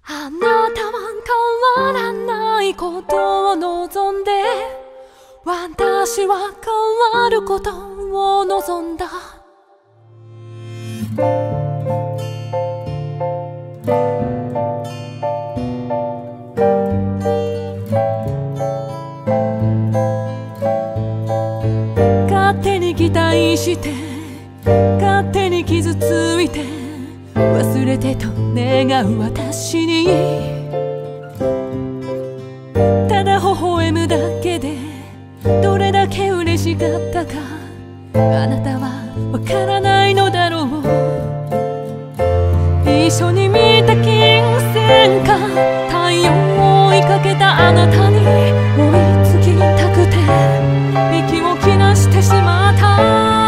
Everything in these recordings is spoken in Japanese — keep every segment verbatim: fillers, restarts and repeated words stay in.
あなたは変わらないことを望んで、私は変わることを望んだ。勝手に期待して勝手に傷ついて忘れてと願う私に、ただ微笑むだけでどれだけ嬉しかったか、あなたはわからないのだろう。一緒に見た金星か太陽を追いかけたあなたに追いつきたくて息を切らしてしまった。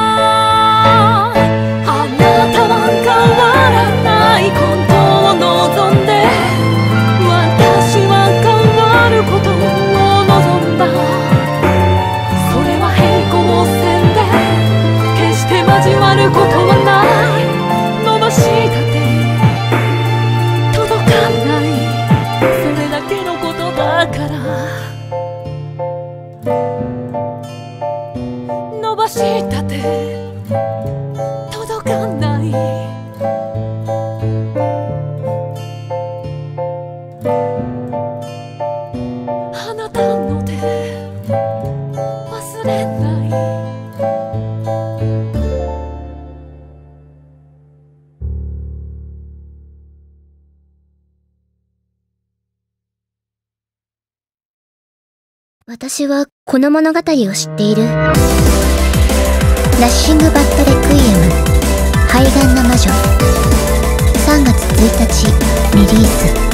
あなたは変わらないことを望んで、私は変わることを望んだ。それは平行線で決して交わることはない。伸ばした手届かない、それだけのことだから。伸ばした手届かない、あなたの手忘れない。 私はこの物語を知っている。ラッシングバッドレクイエム肺がんの魔女、さんがつついたちリリース。